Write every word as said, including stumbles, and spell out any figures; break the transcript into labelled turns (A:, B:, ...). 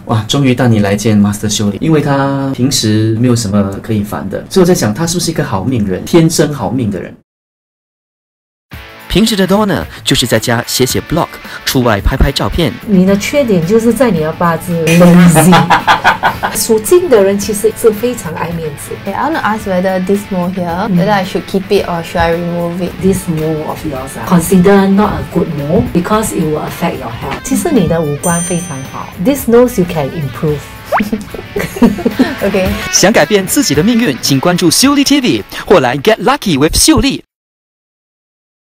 A: 哇，终于带你来见 Master 修理，因为他平时没有什么可以烦的，所以我在想他是不是一个好命人，天生好命的人。
B: 平时的 Donna 就是在家写写 blog， 出外拍拍照片。
C: 你的缺点就是在你的八字 lazy。属金的人其实是非常爱面子。
D: Okay, I want to ask whether this mole here, whether I should keep it or should I remove it?
C: This mole of yours, uh, consider not a good mole because it will affect your health. 其实你的五官非常好。This nose you can improve.
D: Okay.
B: 想改变自己的命运，请关注秀丽 T V 或来 Get Lucky with 秀丽。